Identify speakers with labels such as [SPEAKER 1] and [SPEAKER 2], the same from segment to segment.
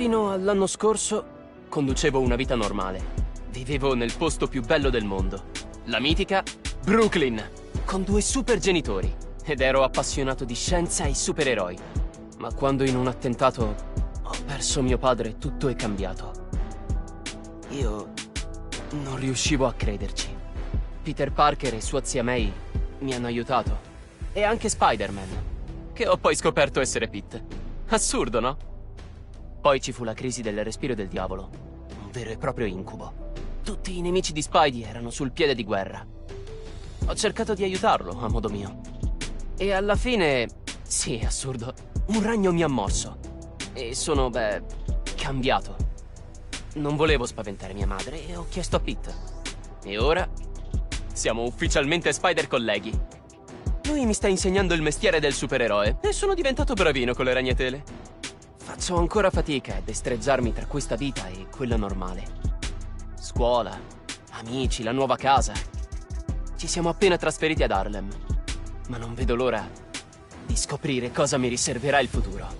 [SPEAKER 1] Fino all'anno scorso conducevo una vita normale. Vivevo nel posto più bello del mondo, la mitica Brooklyn, con 2 super genitori, ed ero appassionato di scienza e supereroi. Ma quando in un attentato ho perso mio padre, tutto è cambiato. Io non riuscivo a crederci. Peter Parker e sua zia May mi hanno aiutato. E anche Spider-Man, che ho poi scoperto essere Pete. Assurdo, no? Poi ci fu la crisi del respiro del diavolo, un vero e proprio incubo. Tutti i nemici di Spidey erano sul piede di guerra. Ho cercato di aiutarlo, a modo mio. E alla fine, sì, assurdo, un ragno mi ha morso. E sono, cambiato. Non volevo spaventare mia madre e ho chiesto a Pete. E ora siamo ufficialmente Spider colleghi. Lui mi sta insegnando il mestiere del supereroe e sono diventato bravino con le ragnatele. Faccio ancora fatica a destreggiarmi tra questa vita e quella normale. Scuola, amici, la nuova casa. Ci siamo appena trasferiti ad Harlem, ma non vedo l'ora di scoprire cosa mi riserverà il futuro.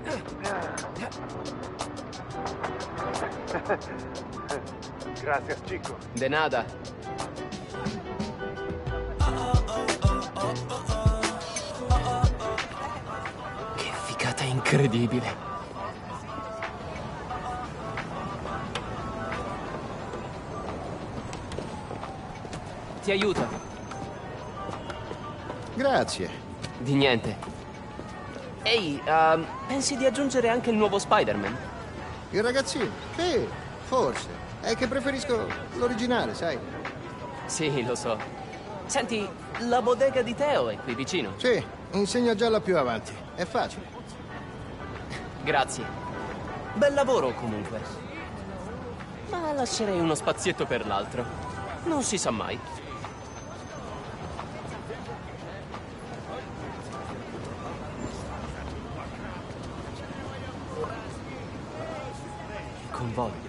[SPEAKER 2] Gracias, chico.
[SPEAKER 1] De nada. Che figata incredibile. Ti aiuto.
[SPEAKER 3] Grazie.
[SPEAKER 1] Di niente. Ehi, pensi di aggiungere anche il nuovo Spider-Man?
[SPEAKER 3] Il ragazzino? Sì, forse. È che preferisco l'originale, sai?
[SPEAKER 1] Sì, lo so. Senti, la bodega di Teo è qui vicino.
[SPEAKER 3] Sì, insegna gialla più avanti. È facile.
[SPEAKER 1] Grazie. Bel lavoro, comunque. Ma lascerei uno spazietto per l'altro. Non si sa mai. Convoglio.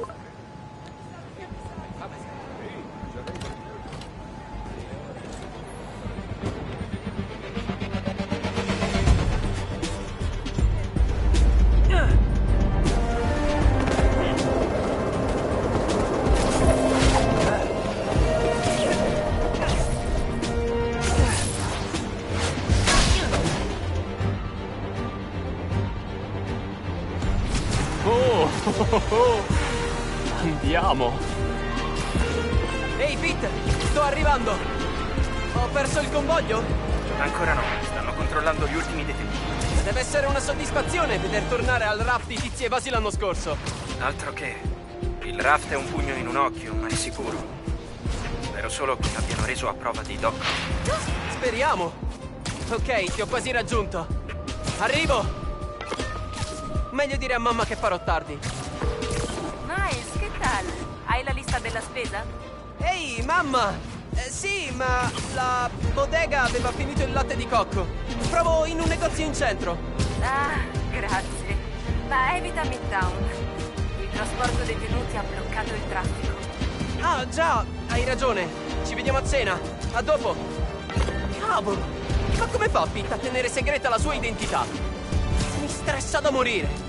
[SPEAKER 1] Andiamo! Ehi, Pete! Sto arrivando! Ho perso il convoglio?
[SPEAKER 4] Ancora no, stanno controllando gli ultimi detenuti.
[SPEAKER 1] Deve essere una soddisfazione veder tornare al raft i tizi evasi l'anno scorso.
[SPEAKER 4] Altro che. Il raft è un pugno in un occhio, ma è sicuro. Spero solo che l'abbiano reso a prova di Doc.
[SPEAKER 1] Speriamo! Ok, ti ho quasi raggiunto. Arrivo! Meglio dire a mamma che farò tardi.
[SPEAKER 5] Miles, che tal? Hai la lista della spesa?
[SPEAKER 1] Ehi, mamma! Sì, ma la bodega aveva finito il latte di cocco. Provo in un negozio in centro.
[SPEAKER 5] Ah, grazie. Ma evita Midtown. Il trasporto detenuti ha bloccato il traffico.
[SPEAKER 1] Ah, già, hai ragione. Ci vediamo a cena. A dopo. Cavolo! Ma come fa Pete a tenere segreta la sua identità? Mi stressa da morire.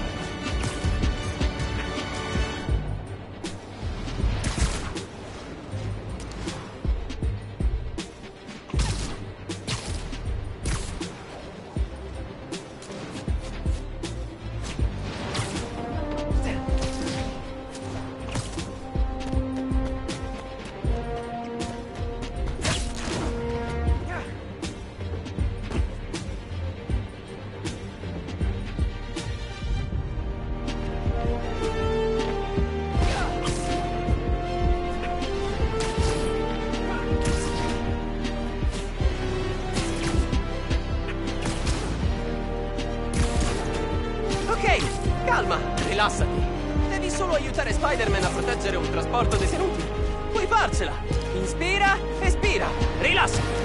[SPEAKER 1] Calma, rilassati. Devi solo aiutare Spider-Man a proteggere un trasporto detenuti. Puoi farcela. Inspira, espira. Rilassati.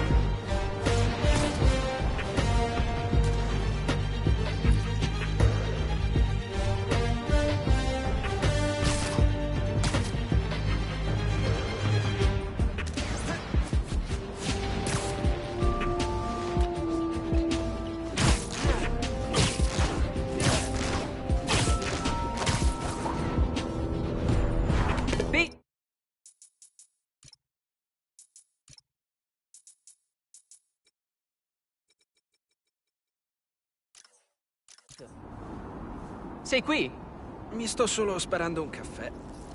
[SPEAKER 1] Sei qui?
[SPEAKER 4] Mi sto solo sparando un caffè.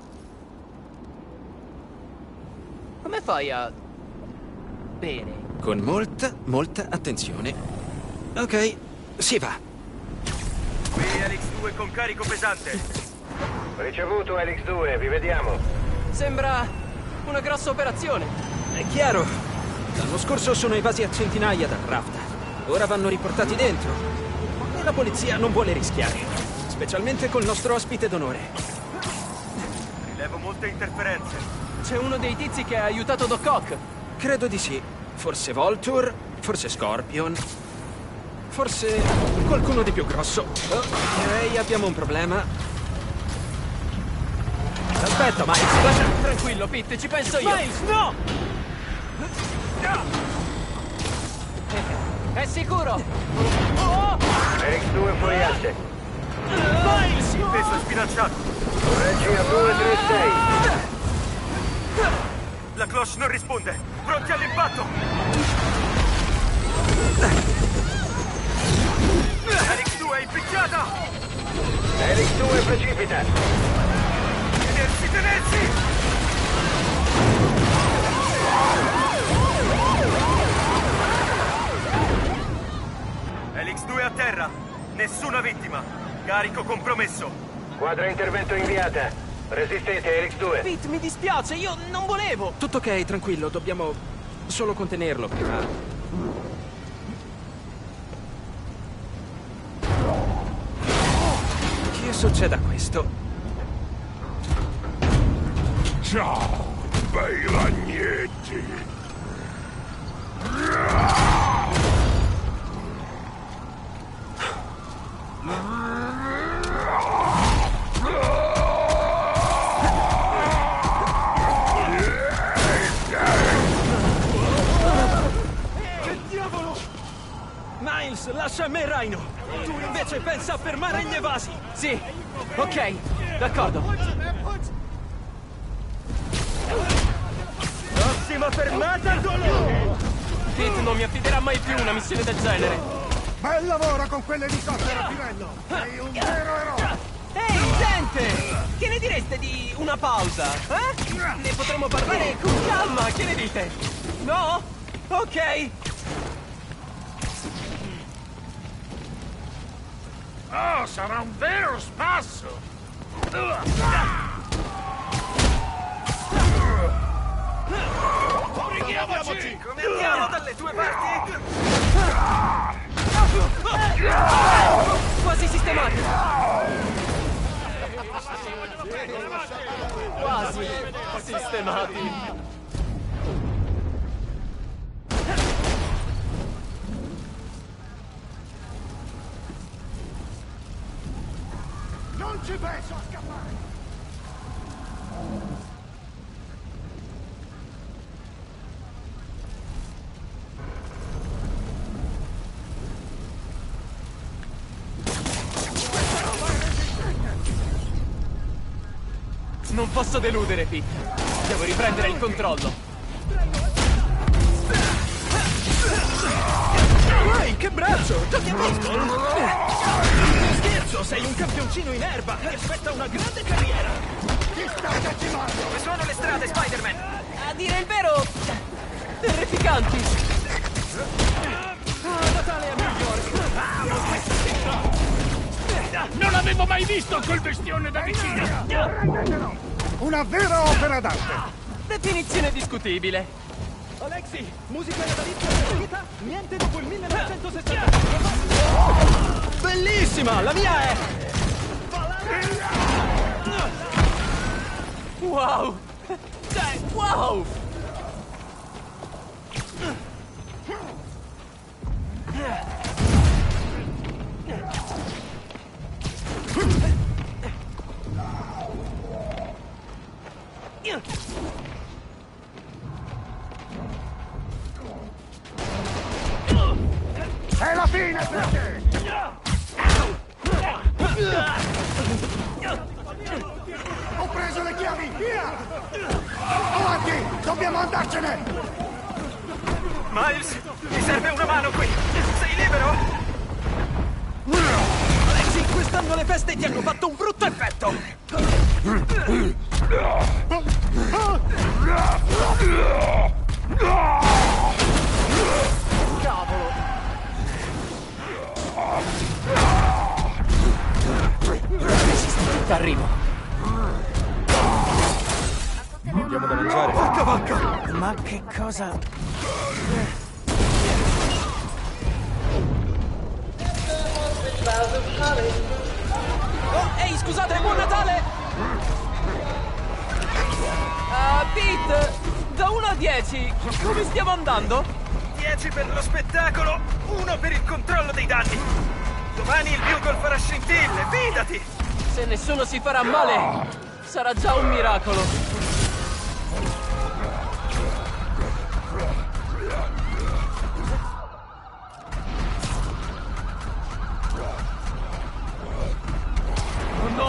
[SPEAKER 1] Come fai a bere?
[SPEAKER 4] Con molta attenzione. Ok, si va.
[SPEAKER 2] Qui Helix 2 con carico pesante.
[SPEAKER 6] Ricevuto Helix 2, vi vediamo.
[SPEAKER 1] Sembra una grossa operazione.
[SPEAKER 4] È chiaro. L'anno scorso sono evasi a centinaia dal raft. Ora vanno riportati dentro. E la polizia non vuole rischiare. Specialmente col nostro ospite d'onore.
[SPEAKER 2] Rilevo molte interferenze.
[SPEAKER 1] C'è uno dei tizi che ha aiutato Doc Ock.
[SPEAKER 4] Credo di sì. Forse Vulture, forse Scorpion, forse qualcuno di più grosso. Ok, abbiamo un problema. Aspetta, Miles.
[SPEAKER 1] Tranquillo, Pete, ci penso io.
[SPEAKER 4] Miles, no!
[SPEAKER 1] È sicuro?
[SPEAKER 6] Helix 2 Oriente.
[SPEAKER 2] Miles! Il peso è sbilanciato.
[SPEAKER 6] Correggi a 236.
[SPEAKER 2] La cloche non risponde. Pronti all'impatto. Helix 2 è impicciata.
[SPEAKER 6] Helix 2 precipita.
[SPEAKER 2] Tenersi, tenersi! Helix 2 a terra. Nessuna vittima. Carico compromesso.
[SPEAKER 6] Squadra intervento inviata. Resistete, Helix 2.
[SPEAKER 1] Pete, mi dispiace, io non volevo.
[SPEAKER 4] Tutto ok, tranquillo, dobbiamo solo contenerlo prima. Che succede a questo?
[SPEAKER 7] Ciao, bei ragnetti.
[SPEAKER 4] Miles, lascia a me, Rhino! Tu invece pensa a fermare gli evasi!
[SPEAKER 1] Sì, ok, d'accordo.
[SPEAKER 2] Prossima fermata, dolore!
[SPEAKER 1] Pete non mi affiderà mai più una missione del genere.
[SPEAKER 7] Bel lavoro con quell'elicottero, Pinello! Sei un vero eroe!
[SPEAKER 1] Ehi, gente! Che ne direste di una pausa? Ne potremmo parlare con calma, che ne dite? No? Ok.
[SPEAKER 7] Oh, sarà un vero spasso! Brighiamoci!
[SPEAKER 2] Come andiamo dalle tue parti?
[SPEAKER 1] Quasi sistemati. Quasi sistemati.
[SPEAKER 7] Non ci penso a scappare!
[SPEAKER 1] Non posso deludere, Pete. Devo riprendere il controllo.
[SPEAKER 4] Ehi, che braccio! Giochi a baseball? Scherzo, sei un campioncino in erba! Ti aspetta una grande carriera!
[SPEAKER 7] Ti stai attivando!
[SPEAKER 2] Dove sono le strade, Spider-Man?
[SPEAKER 1] A dire il vero, terrificanti.
[SPEAKER 4] Natale a New York!
[SPEAKER 7] Non avevo mai visto quel bestione da vicino! Prendetelo! Una vera opera d'arte!
[SPEAKER 1] Definizione discutibile.
[SPEAKER 4] Alexi, musica natalizia preferita? Niente dopo il 1960! Bellissima! La mia è...
[SPEAKER 1] Wow! Cioè, wow!
[SPEAKER 7] È la fine per te! Ho preso le chiavi! Via! Avanti! Dobbiamo andarcene!
[SPEAKER 2] Miles, mi serve una mano qui. Sei libero?
[SPEAKER 4] Alexi, quest'anno le feste ti hanno fatto un brutto effetto!
[SPEAKER 1] Arrivo.
[SPEAKER 4] Andiamo da mangiare.
[SPEAKER 2] Vacca, vacca!
[SPEAKER 1] Ma che cosa...
[SPEAKER 4] Oh, ehi, scusate, buon Natale!
[SPEAKER 1] Pete, da 1 a 10, come stiamo andando?
[SPEAKER 2] 10 per lo spettacolo, 1 per il controllo dei danni. Domani il Bugle farà scintille, fidati!
[SPEAKER 1] Se nessuno si farà male, sarà già un miracolo.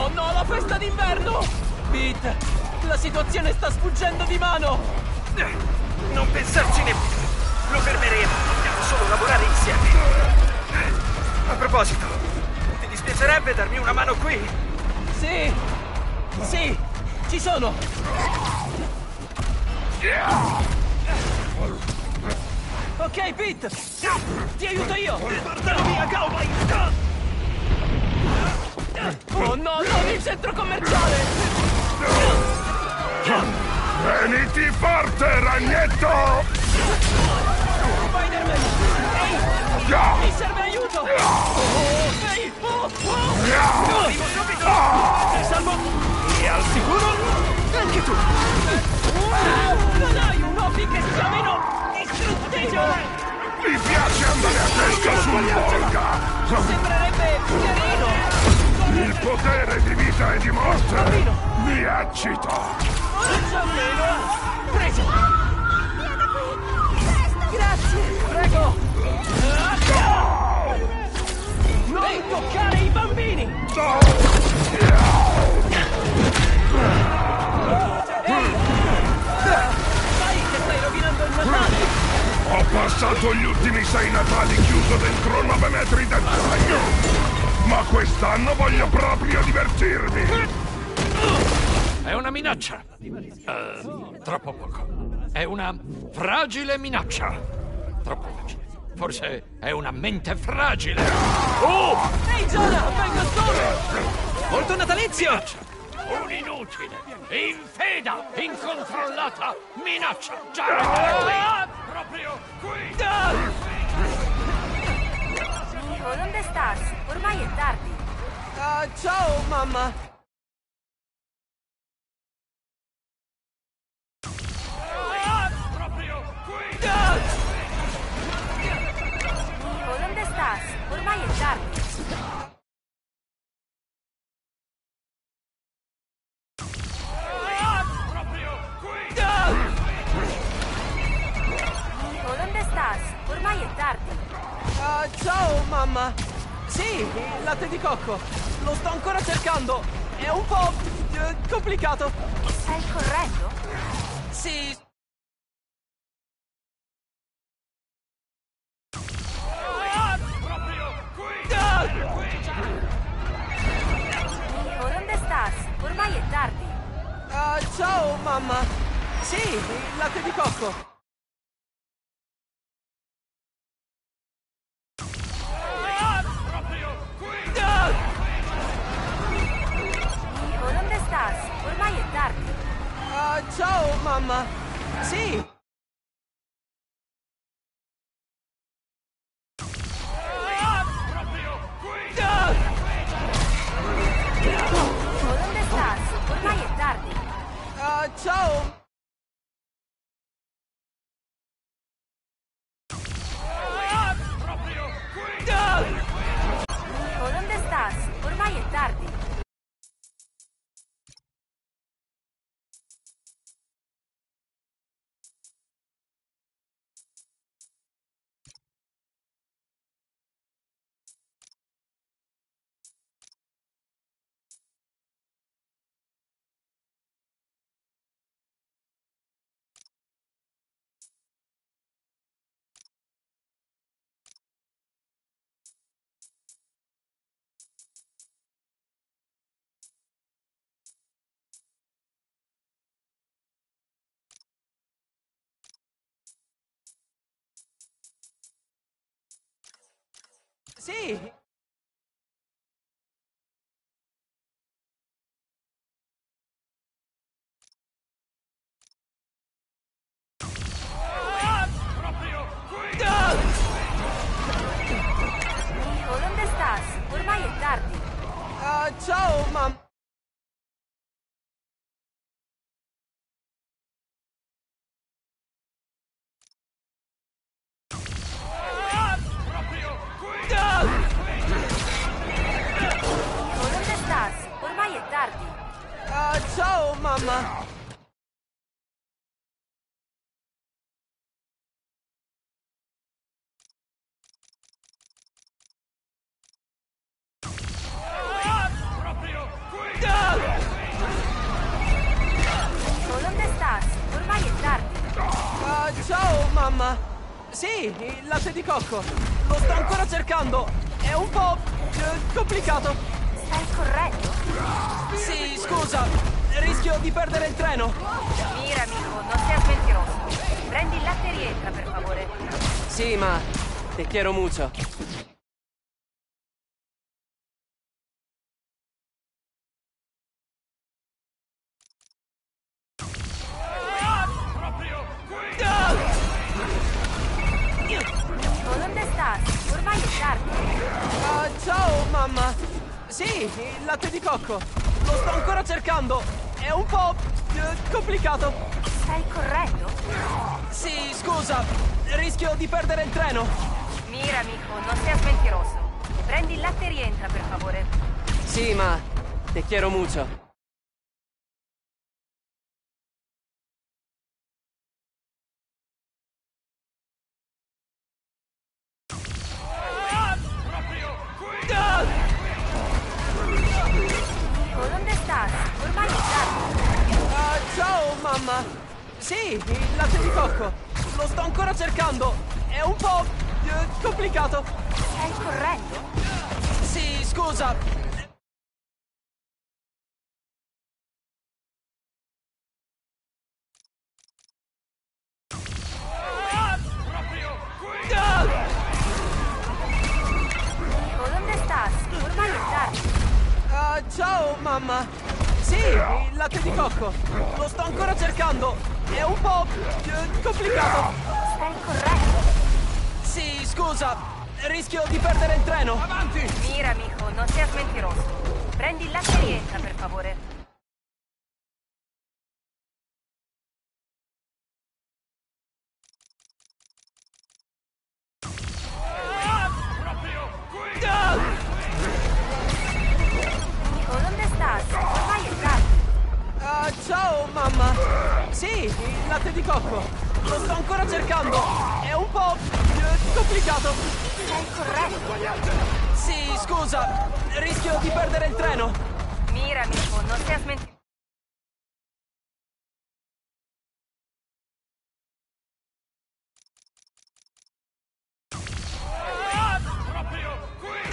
[SPEAKER 1] no, la festa d'inverno! Pete, la situazione sta sfuggendo di mano!
[SPEAKER 2] Non pensarci nemmeno. Lo fermeremo, dobbiamo solo lavorare insieme. A proposito, ti dispiacerebbe darmi una mano qui?
[SPEAKER 1] Sì! Sì! Ci sono! Ok, Pete! Ti aiuto io!
[SPEAKER 2] Portalo via, cowboy!
[SPEAKER 1] Oh no, non il centro commerciale!
[SPEAKER 7] Veniti forte, ragnetto!
[SPEAKER 1] Spider-Man! Ehi! Mi serve aiuto! Ehi!
[SPEAKER 2] Arrivo subito! Ti salvo! E al sicuro? Anche tu!
[SPEAKER 1] Non hai un hobby che sia meno distruttivo!
[SPEAKER 7] Mi piace andare a testa sul Volga!
[SPEAKER 1] Sembrerebbe carino!
[SPEAKER 7] Il potere di vita e di morte mi eccita!
[SPEAKER 1] Già meno! Preso! Grazie! Prego! Non toccare i bambini! Ehi! Sai che stai rovinando il Natale!
[SPEAKER 7] Ho passato gli ultimi 6 Natali chiuso dentro 9 metri d'acciaio! Ma quest'anno voglio proprio divertirmi!
[SPEAKER 8] È una minaccia. Troppo poco. È una fragile minaccia. Troppo facile. Forse è una mente fragile. Oh!
[SPEAKER 1] Ehi, Jonah! Vengo solo!
[SPEAKER 4] Molto natalizio!
[SPEAKER 8] Un'inutile, infeda, incontrollata minaccia. Già proprio qui.
[SPEAKER 5] Nico, ¿dónde estás? Ormai è tardi.
[SPEAKER 1] Ciao, mamma!
[SPEAKER 8] Proprio qui.
[SPEAKER 5] Nico, ¿dónde estás? Ormai è tardi.
[SPEAKER 8] Proprio qui.
[SPEAKER 5] Nico, ¿dónde estás? Ormai è tardi.
[SPEAKER 1] Ciao, mamma! Sì, il latte di cocco. Lo sto ancora cercando. È un po' complicato.
[SPEAKER 5] Stai correndo?
[SPEAKER 1] Sì.
[SPEAKER 8] Proprio qui.
[SPEAKER 5] Nico, ¿dónde estás? Ormai è tardi.
[SPEAKER 1] Ciao, mamma! Sì, il latte di cocco.
[SPEAKER 8] Proprio qui.
[SPEAKER 5] Nico, ¿dónde estás? Ormai è tardi.
[SPEAKER 1] Ciao, mamma! Sì!
[SPEAKER 8] Proprio qui.
[SPEAKER 5] Nico, ¿dónde estás? Ormai è tardi.
[SPEAKER 1] Ciao!
[SPEAKER 8] Proprio qui.
[SPEAKER 5] Nico, ¿dónde estás? Ormai è tardi.
[SPEAKER 1] Sì!
[SPEAKER 8] Proprio qui.
[SPEAKER 5] Nico, ¿dónde estás? Ormai è tardi.
[SPEAKER 1] Ciao, mamma!
[SPEAKER 8] Proprio qui.
[SPEAKER 5] Nico, ¿dónde estás? Ormai è tardi.
[SPEAKER 1] Ciao, mamma!
[SPEAKER 8] Proprio qui.
[SPEAKER 1] Sì, il latte di cocco. Lo sto ancora cercando. È un po' complicato.
[SPEAKER 5] Stai correndo?
[SPEAKER 1] Sì, scusa. Rischio di perdere il treno.
[SPEAKER 5] Mira, amico, non seas mentiroso. Prendi il latte e rientra, per favore.
[SPEAKER 1] Sì, ma te quiero mucho.
[SPEAKER 8] Proprio qui!
[SPEAKER 5] ¿Dónde estás? Ormai è tardi.
[SPEAKER 1] Ciao, mamma. Sì, il latte di cocco. Lo sto ancora cercando. È un po' complicato.
[SPEAKER 5] Stai correndo?
[SPEAKER 1] Sì, scusa. Rischio di perdere il treno.
[SPEAKER 5] Mira, amico, non seas mentiroso. Prendi il latte e rientra, per favore.
[SPEAKER 1] Sì, ma te quiero mucho.
[SPEAKER 8] Proprio qui!
[SPEAKER 5] ¿Dónde estás? Ormai è tardi.
[SPEAKER 1] Ciao, mamma. Sì, il latte di cocco. Lo sto ancora cercando. È un po' complicato.
[SPEAKER 5] Stai correndo?
[SPEAKER 1] Sì, scusa.
[SPEAKER 8] Proprio qui!
[SPEAKER 5] ¿Dónde estás? Ormai è tardi.
[SPEAKER 1] Ciao, mamma. Sì, il latte di cocco. Lo sto ancora cercando. È un po' complicato.
[SPEAKER 5] Stai correndo?
[SPEAKER 1] Sì, scusa. Rischio di perdere il treno.
[SPEAKER 5] Mira, amico, non seas mentiroso. Prendi il latte e rientra, per favore.
[SPEAKER 8] Proprio qui!
[SPEAKER 5] ¿Dónde estás? Ormai è tardi.
[SPEAKER 1] Ciao, mamma. Sì, il latte di cocco. Lo sto ancora cercando. È un po' complicato.
[SPEAKER 5] Stai correndo?
[SPEAKER 1] Sì, scusa. Rischio di perdere il treno.
[SPEAKER 5] Mira, amico, non seas mentiroso.
[SPEAKER 8] Proprio qui!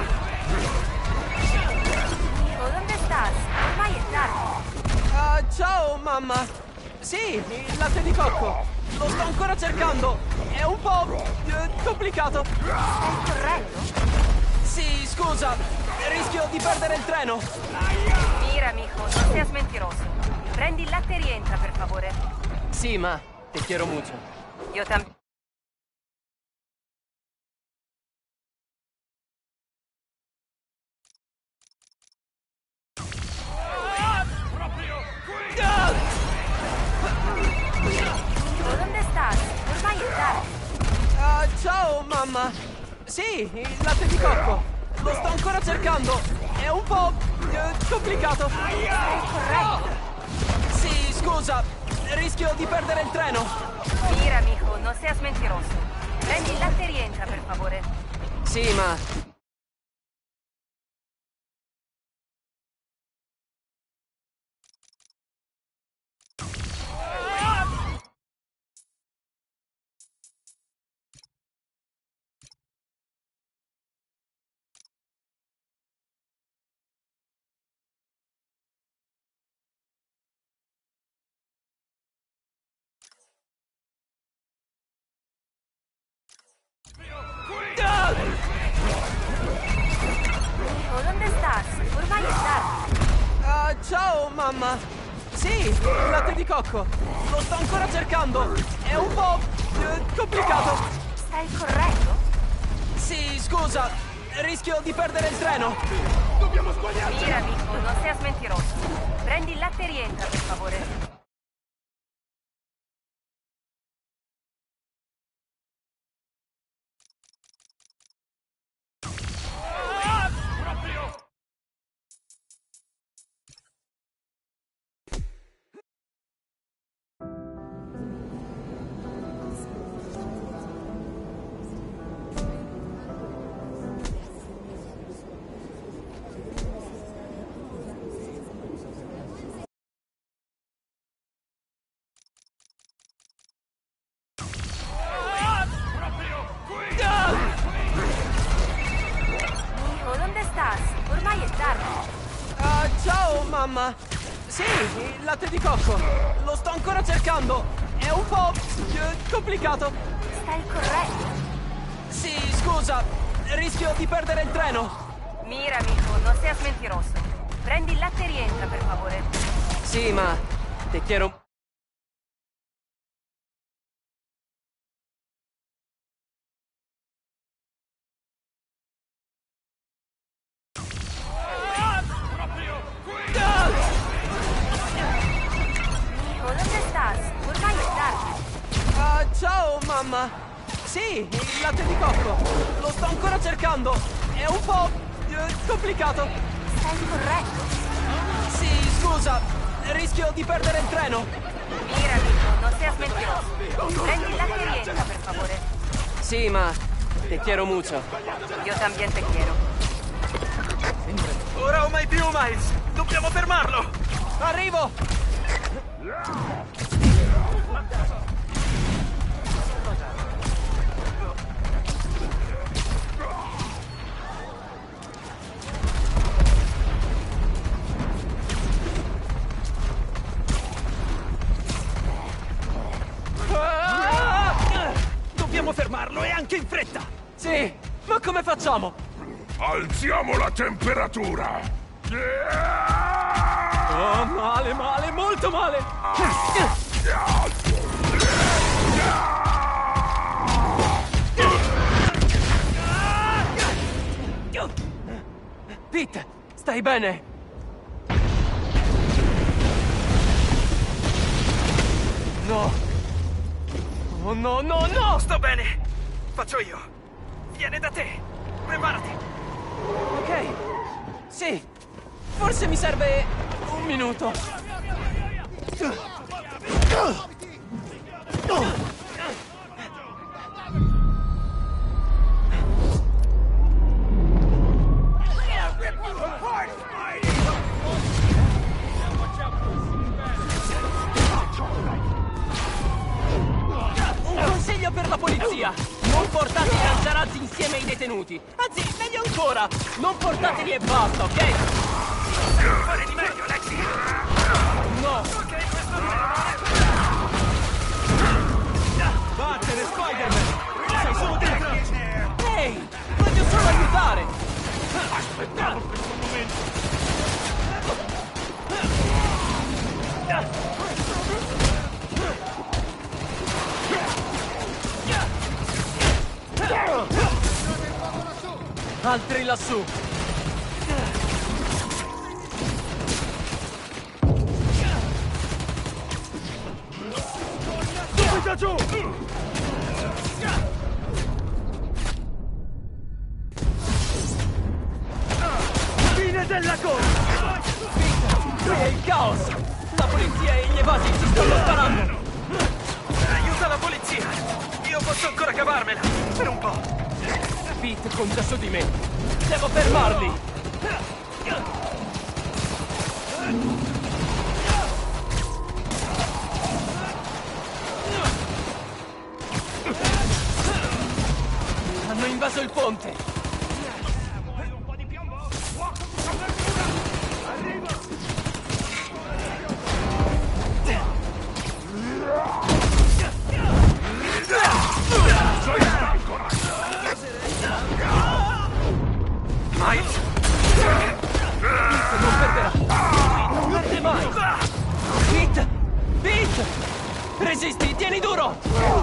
[SPEAKER 5] ¿Dónde estás? Ormai è tardi.
[SPEAKER 1] Ciao, mamma. Sì, il latte di cocco. Lo sto ancora cercando. È un po' complicato.
[SPEAKER 5] Stai correndo?
[SPEAKER 1] Sì, scusa. Rischio di perdere il treno.
[SPEAKER 5] Mira, amico, non seas mentiroso. Prendi il latte e rientra, per favore.
[SPEAKER 1] Sì, ma te quiero mucho.
[SPEAKER 5] Io también.
[SPEAKER 8] Proprio qui!
[SPEAKER 5] ¿Dónde estás? Ormai è tardi.
[SPEAKER 1] Ciao, mamma. Sì, il latte di cocco. Lo sto ancora cercando. È un po' complicato.
[SPEAKER 5] Stai correndo?
[SPEAKER 1] Sì, scusa. Rischio di perdere il treno.
[SPEAKER 5] Mira, amico, non seas mentiroso. Prendi il latte e rientra, per favore.
[SPEAKER 1] Sì, ma
[SPEAKER 5] ¿Dónde estás? Ormai è tardi.
[SPEAKER 1] ciao, mamma. Sì, il latte di cocco. Lo sto ancora cercando. È un po' complicato.
[SPEAKER 5] Stai correndo?
[SPEAKER 1] Sì, scusa. Rischio di perdere il treno.
[SPEAKER 5] Mira, amico, non seas mentiroso. Prendi il latte e rientra, per favore.
[SPEAKER 1] mamma! Sì, il latte di cocco. Lo sto ancora cercando. È un po' complicato.
[SPEAKER 5] Stai correndo.
[SPEAKER 1] Sì, scusa. Rischio di perdere il treno.
[SPEAKER 5] Mira, amico, non seas mentiroso. Prendi il latte e rientra, per favore.
[SPEAKER 1] Sì, ma te quiero...
[SPEAKER 5] Mijo, ¿dónde estás? Ormai è tardi.
[SPEAKER 1] Ciao, mamma. Sì, il latte di cocco. Lo sto ancora cercando. È un po' complicato.
[SPEAKER 5] Stai corretto.
[SPEAKER 1] Sì, scusa. Rischio di perdere il treno.
[SPEAKER 5] Mira, amico, non seas mentiroso. Prendi il latte e rientra, per favore.
[SPEAKER 1] Sì, ma te quiero mucho.
[SPEAKER 5] Yo también te quiero.
[SPEAKER 2] Ora o mai più, Miles! Dobbiamo fermarlo!
[SPEAKER 1] Arrivo!
[SPEAKER 4] Dobbiamo fermarlo e anche in fretta!
[SPEAKER 1] Sì, ma come facciamo?
[SPEAKER 7] Alziamo la temperatura!
[SPEAKER 1] Oh, male, male, molto male! Pete, stai bene? No! Oh no, no, no!
[SPEAKER 2] Sto bene! Faccio io! Viene da te! Preparati!
[SPEAKER 1] Ok, sì, forse mi serve un minuto. Un consiglio per la polizia: non portate i lanciarazzi insieme ai detenuti. Anzi, meglio ancora, non portateli e basta, ok?
[SPEAKER 2] Devo fare di meglio, Lexi!
[SPEAKER 1] No!
[SPEAKER 2] Ok, questo non è...
[SPEAKER 4] Vattene, Spider-Man! Sei solo dentro!
[SPEAKER 1] Ehi, voglio solo aiutare!
[SPEAKER 8] Aspettavo questo momento!
[SPEAKER 1] Altri lassù!
[SPEAKER 8] Subito giù! Fine della corsa!
[SPEAKER 1] Qui è il caos! La polizia e gli evasi si stanno sparando!
[SPEAKER 2] Aiuta la polizia! Io posso ancora cavarmela! Per un po'!
[SPEAKER 1] Pete conta su di me! Devo fermarli! Hanno invaso il ponte!
[SPEAKER 2] Miles!
[SPEAKER 1] Pete non perderà! Non perde mai! Pete! Pete! Resisti, tieni duro!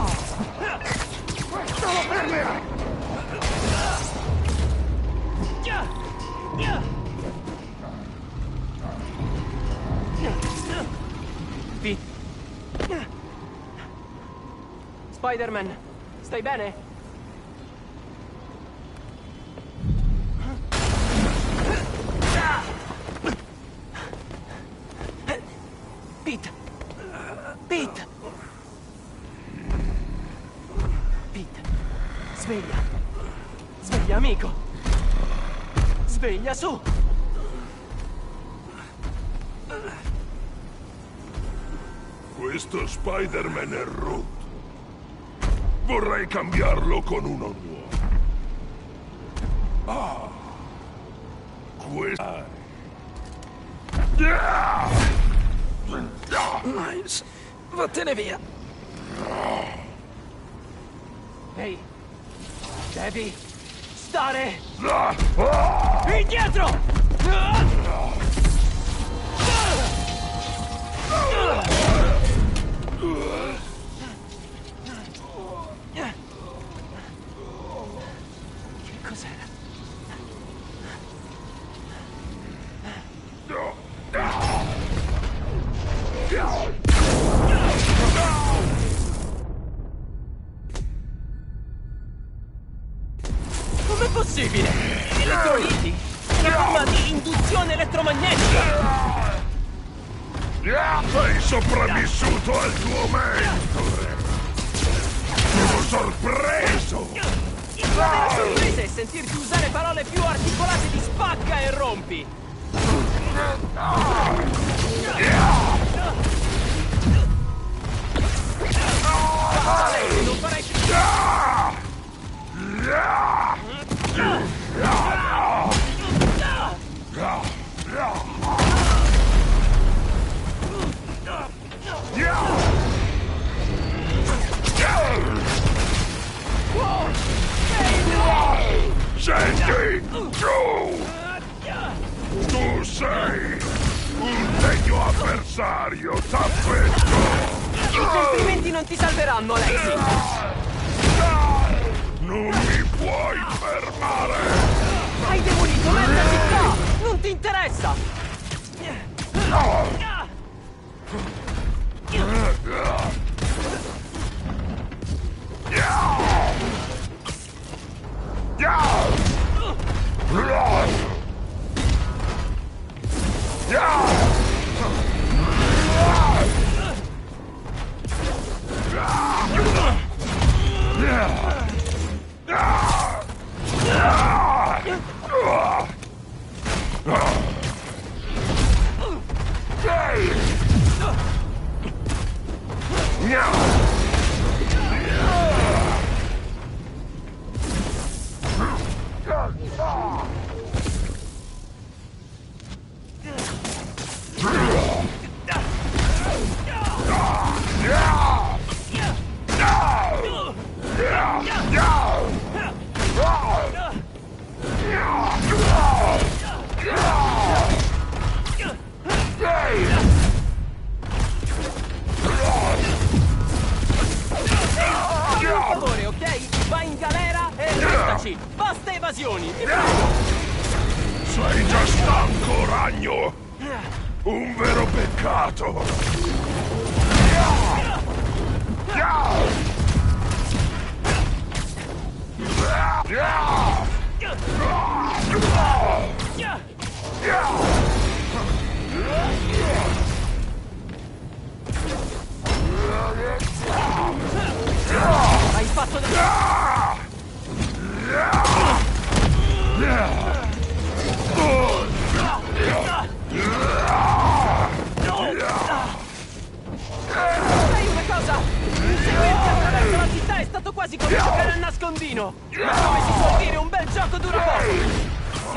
[SPEAKER 1] Pete! Spider-Man, stai bene? Pete! Pete! Pete, sveglia! Sveglia, amico! Sveglia, su!
[SPEAKER 7] Questo Spider-Man è rotto. Vorrei cambiarlo con uno nuovo. Ah! Questo...
[SPEAKER 4] Miles, vattene via.
[SPEAKER 1] Ehi, devi stare
[SPEAKER 8] Indietro!
[SPEAKER 1] Che cos'era? Com'è possibile? Elettroliti? Una forma di induzione elettromagnetica!
[SPEAKER 7] Sei sopravvissuto al tuo mentore! Sono sorpreso!
[SPEAKER 1] La vera sorpresa è sentirti usare parole più articolate di spacca e rompi! Non farei più...
[SPEAKER 7] Senti, tu sei un degno avversario, t'avverto!
[SPEAKER 1] I complimenti non ti salveranno, Alexi!
[SPEAKER 7] Non mi puoi fermare!
[SPEAKER 1] Hai demolito mezza città! Non ti interessa! Basta evasioni, ti prego!
[SPEAKER 7] Sei già stanco, ragno! Un vero peccato!
[SPEAKER 1] Hai fatto da... Sai una cosa? Inseguirti attraverso la città è stato quasi come giocare a nascondino! Ma come si può dire, un bel gioco dura poco!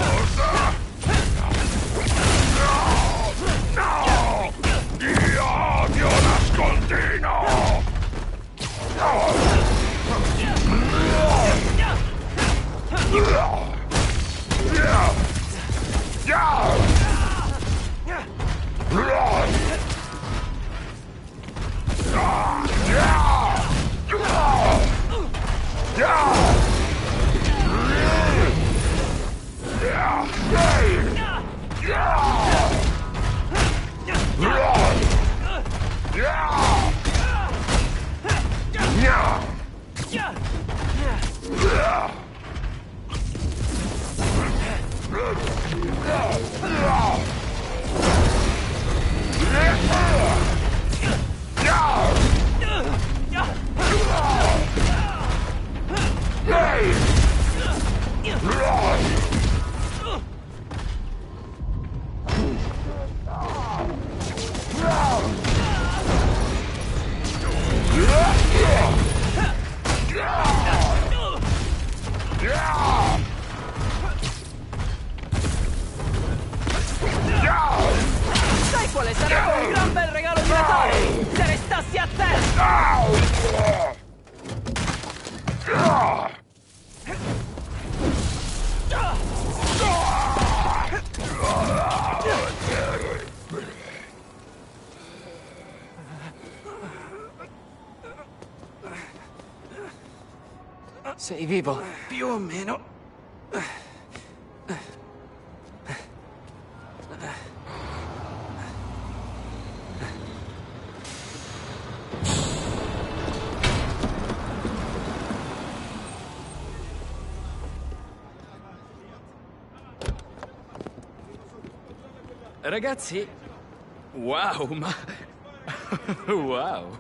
[SPEAKER 7] No! Io odio nascondino! Yeah!
[SPEAKER 1] Natale sarebbe un gran bel regalo di Natale se restassi a terra! Sei vivo?
[SPEAKER 4] Più o meno.
[SPEAKER 9] Ragazzi, wow, ma... wow.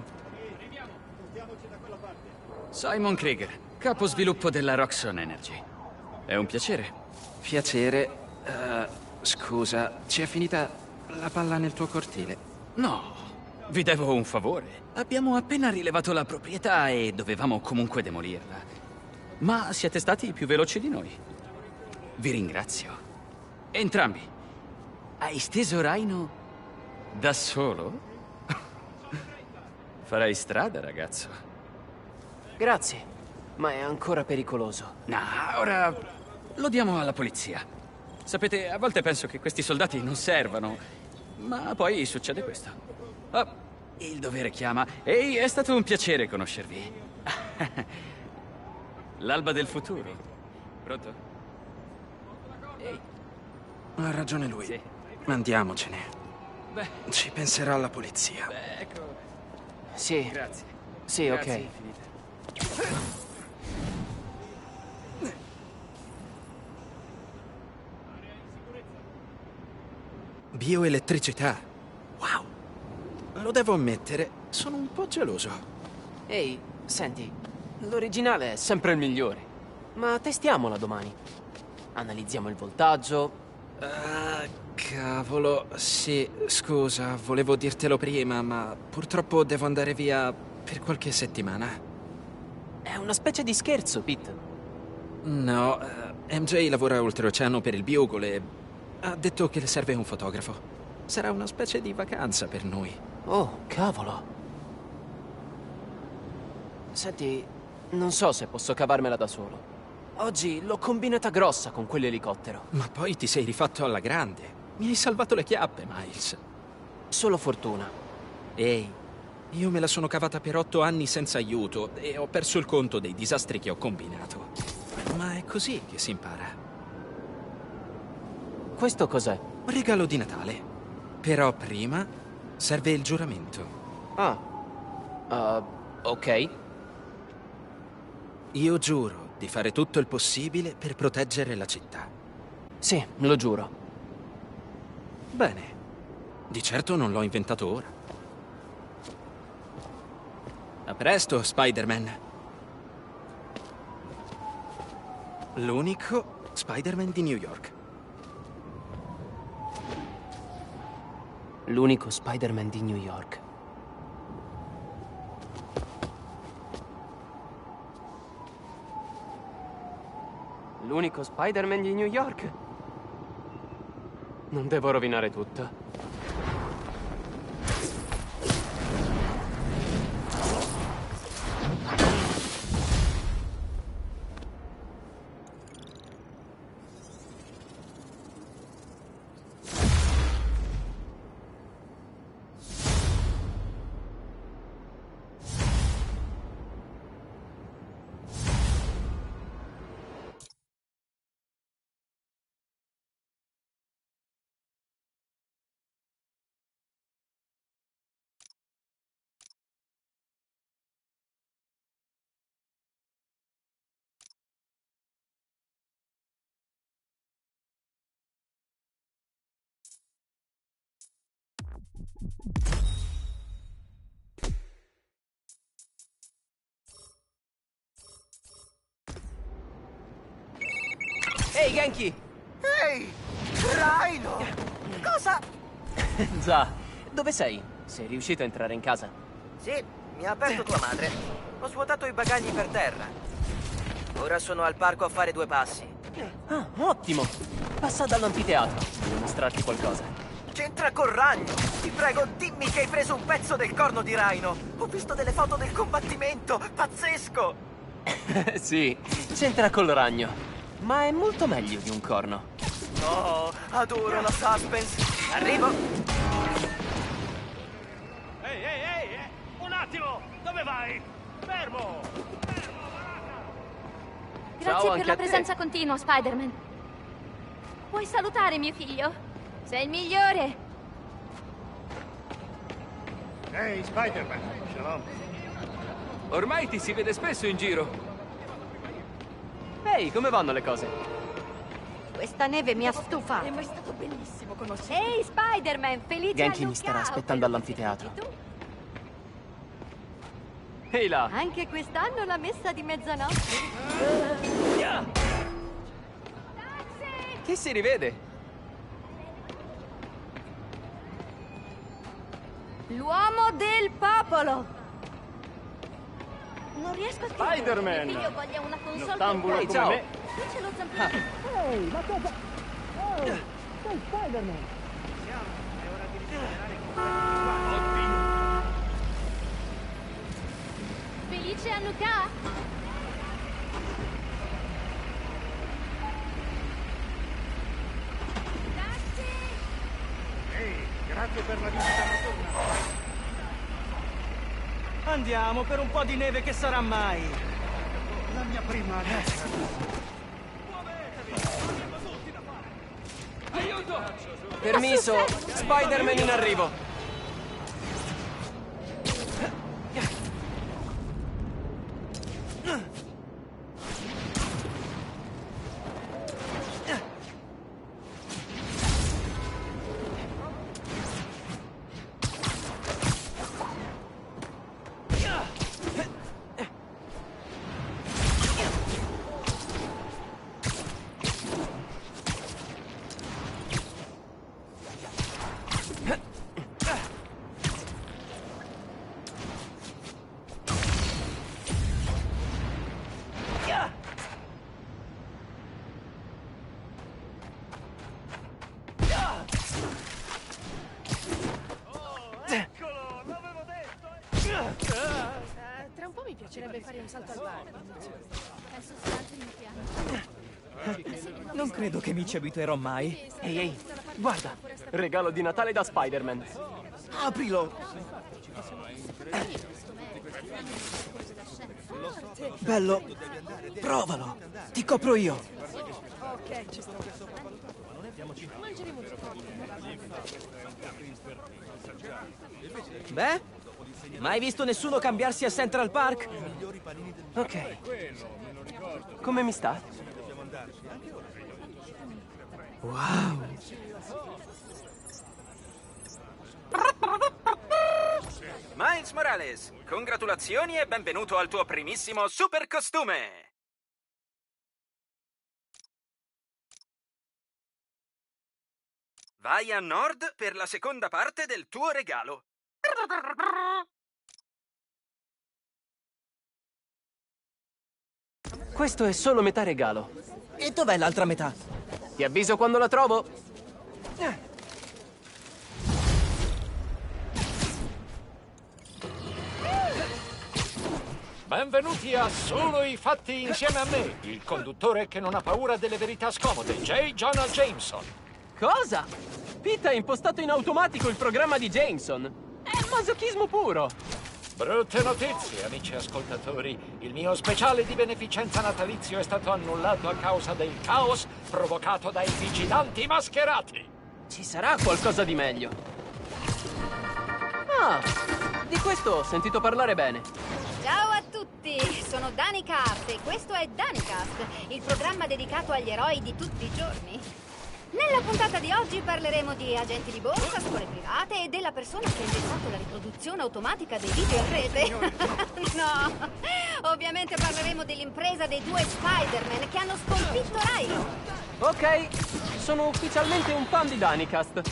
[SPEAKER 9] Simon Krieger, capo sviluppo della Roxxon Energy. È un piacere.
[SPEAKER 4] Piacere. Scusa, ci è finita la palla nel tuo cortile?
[SPEAKER 9] No, vi devo un favore. Abbiamo appena rilevato la proprietà e dovevamo comunque demolirla. Ma siete stati più veloci di noi. Vi ringrazio. Entrambi. Hai steso Rhino da solo? Farai strada, ragazzo.
[SPEAKER 1] Grazie, ma è ancora pericoloso.
[SPEAKER 9] No, ora lo diamo alla polizia. Sapete, a volte penso che questi soldati non servano, ma poi succede questo. Oh, il dovere chiama. Ehi, è stato un piacere conoscervi. L'alba del futuro. Pronto? Ehi.
[SPEAKER 4] Ha ragione lui.
[SPEAKER 9] Sì.
[SPEAKER 4] Andiamocene.
[SPEAKER 9] Beh,
[SPEAKER 4] Ci penserà la polizia.
[SPEAKER 9] ecco.
[SPEAKER 1] Sì,
[SPEAKER 9] Grazie.
[SPEAKER 1] sì,
[SPEAKER 9] Grazie
[SPEAKER 1] ok.
[SPEAKER 9] infinite.
[SPEAKER 4] Bioelettricità. Wow. Lo devo ammettere, sono un po' geloso.
[SPEAKER 1] Ehi, senti, l'originale è sempre il migliore. Ma testiamola domani. Analizziamo il voltaggio.
[SPEAKER 4] Ah, cavolo. Sì, scusa, volevo dirtelo prima, ma purtroppo devo andare via per qualche settimana.
[SPEAKER 1] È una specie di scherzo, Pete.
[SPEAKER 4] No, MJ lavora oltreoceano per il Bugle e ha detto che le serve un fotografo. Sarà una specie di vacanza per noi.
[SPEAKER 1] Oh, cavolo. Senti, non so se posso cavarmela da solo. Oggi l'ho combinata grossa con quell'elicottero.
[SPEAKER 4] Ma poi ti sei rifatto alla grande. Mi hai salvato le chiappe, Miles.
[SPEAKER 1] Solo fortuna.
[SPEAKER 4] Ehi, io me la sono cavata per 8 anni senza aiuto e ho perso il conto dei disastri che ho combinato. Ma è così che si impara.
[SPEAKER 1] Questo cos'è?
[SPEAKER 4] Un regalo di Natale. Però prima serve il giuramento.
[SPEAKER 1] Ah. Ok.
[SPEAKER 4] Io giuro di fare tutto il possibile per proteggere la città.
[SPEAKER 1] Sì, lo giuro.
[SPEAKER 4] Bene. Di certo non l'ho inventato ora. A presto, Spider-Man. L'unico Spider-Man di New York.
[SPEAKER 1] L'unico Spider-Man di New York. L'unico Spider-Man di New York? Non devo rovinare tutto. Ehi, Genki!
[SPEAKER 2] Ehi! Rhino! Cosa?
[SPEAKER 1] Già, dove sei? Sei riuscito a entrare in casa?
[SPEAKER 2] Sì, mi ha aperto tua madre. Ho svuotato i bagagli per terra. Ora sono al parco a fare 2 passi.
[SPEAKER 1] Ah, ottimo! Passa dall'anfiteatro, devo mostrarti qualcosa.
[SPEAKER 2] C'entra col ragno! Ti prego, dimmi che hai preso un pezzo del corno di Rhino! Ho visto delle foto del combattimento! Pazzesco!
[SPEAKER 1] Sì, c'entra col ragno. Ma è molto meglio di un corno.
[SPEAKER 2] Oh, adoro la suspense! Arrivo!
[SPEAKER 8] Ehi! Un attimo! Dove vai? Fermo!
[SPEAKER 1] Ciao,
[SPEAKER 10] Grazie
[SPEAKER 1] anche
[SPEAKER 10] per la
[SPEAKER 1] a te.
[SPEAKER 10] presenza continua, Spider-Man. Puoi salutare mio figlio? Sei il migliore.
[SPEAKER 8] Ehi, Spider-Man! Shalom!
[SPEAKER 9] Ormai ti si vede spesso in giro.
[SPEAKER 1] Ehi, come vanno le cose?
[SPEAKER 5] Questa neve mi ha stufato.
[SPEAKER 10] È mai stato bellissimo conoscerti. Ehi, Spider-Man, felice
[SPEAKER 1] Genki mi
[SPEAKER 10] Hanukkah,
[SPEAKER 1] starà
[SPEAKER 10] o
[SPEAKER 1] aspettando
[SPEAKER 10] quello che
[SPEAKER 1] all'anfiteatro.
[SPEAKER 10] sei tu.
[SPEAKER 1] Ehi là!
[SPEAKER 10] Anche quest'anno la messa di mezzanotte.
[SPEAKER 1] Chi si rivede?
[SPEAKER 10] L'uomo del popolo. Non riesco a scrivere.
[SPEAKER 1] Spider-Man.
[SPEAKER 10] Mio figlio voglia una console
[SPEAKER 1] Nottambulo
[SPEAKER 10] per
[SPEAKER 1] come
[SPEAKER 10] lui.
[SPEAKER 1] me.
[SPEAKER 10] Qui c'è lo zampino. Felice Hanukkah.
[SPEAKER 8] Grazie per la visita notturna. Andiamo per un po' di neve che sarà mai. La mia prima neve.
[SPEAKER 1] Permesso, Spider-Man in arrivo.
[SPEAKER 10] Tra un po' mi piacerebbe fare un salto al bar. Penso sia anche il mio piano.
[SPEAKER 8] Non credo che mi ci abituerò mai.
[SPEAKER 1] Ehi, guarda! Regalo di Natale da Spider-Man.
[SPEAKER 8] Aprilo! Bello, provalo! Ti copro io! Beh, mai visto nessuno cambiarsi a Central Park?
[SPEAKER 1] Ok. Come mi sta?
[SPEAKER 8] Wow!
[SPEAKER 2] Miles Morales, congratulazioni e benvenuto al tuo primissimo super costume! Vai a Nord per la seconda parte del tuo regalo.
[SPEAKER 1] Questo è solo metà regalo.
[SPEAKER 8] E dov'è l'altra metà?
[SPEAKER 1] Ti avviso quando la trovo.
[SPEAKER 11] Benvenuti a Solo i fatti insieme a me, il conduttore che non ha paura delle verità scomode, J. Jonah Jameson.
[SPEAKER 1] Cosa? Pete ha impostato in automatico il programma di Jameson. È masochismo puro.
[SPEAKER 11] Brutte notizie, amici ascoltatori. Il mio speciale di beneficenza natalizio è stato annullato a causa del caos provocato dai vigilanti mascherati.
[SPEAKER 1] Ci sarà qualcosa di meglio. Ah, di questo ho sentito parlare bene.
[SPEAKER 10] Ciao a tutti, sono Danicast e questo è Danicast, il programma dedicato agli eroi di tutti i giorni. Nella puntata di oggi parleremo di agenti di borsa, scuole private e della persona che ha inventato la riproduzione automatica dei video in rete. No, ovviamente parleremo dell'impresa dei due Spider-Man che hanno sconfitto Rhino.
[SPEAKER 1] Ok, sono ufficialmente un fan di Danicast.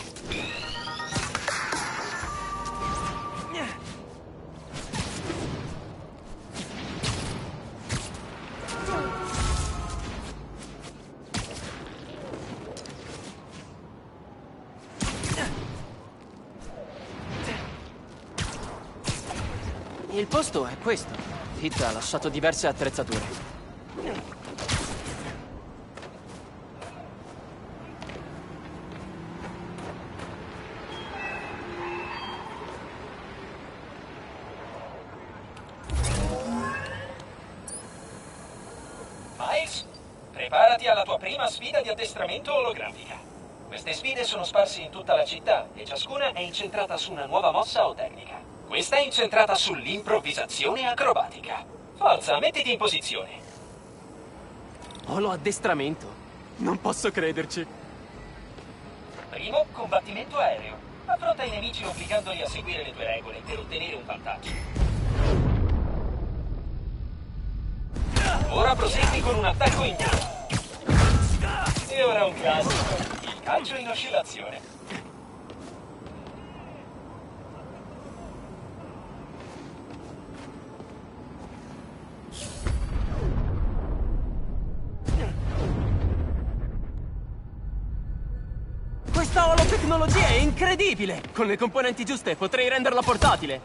[SPEAKER 1] Il posto è questo. Pete ha lasciato diverse attrezzature.
[SPEAKER 4] Miles, preparati alla tua prima sfida di addestramento olografica. Queste sfide sono sparse in tutta la città e ciascuna è incentrata su una nuova mossa o tecnica. Questa è incentrata sull'improvvisazione acrobatica. Forza, mettiti in posizione.
[SPEAKER 1] Polo addestramento? Non posso crederci.
[SPEAKER 4] Primo, combattimento aereo. Affronta i nemici obbligandoli a seguire le tue regole per ottenere un vantaggio. Ora prosegui con un attacco in più. E ora un classico, il calcio in oscillazione.
[SPEAKER 1] Questa olotecnologia è incredibile! Con le componenti giuste potrei renderla portatile.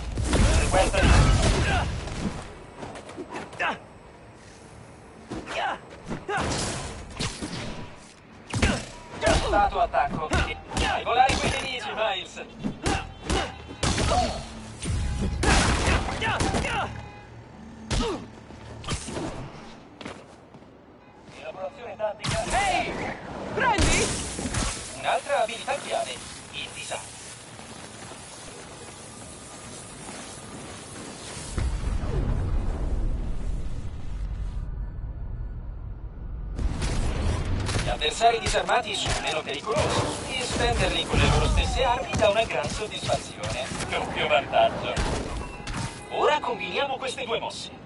[SPEAKER 4] Stato attacco. Fai volare quei nemici, Miles. Elaborazione tattica.
[SPEAKER 1] Ehi! Prendi!
[SPEAKER 4] Un'altra abilità chiave, il disarmo. Gli avversari disarmati sono meno pericolosi e spenderli con le loro stesse armi dà una gran soddisfazione. Doppio vantaggio. Ora combiniamo queste due mosse.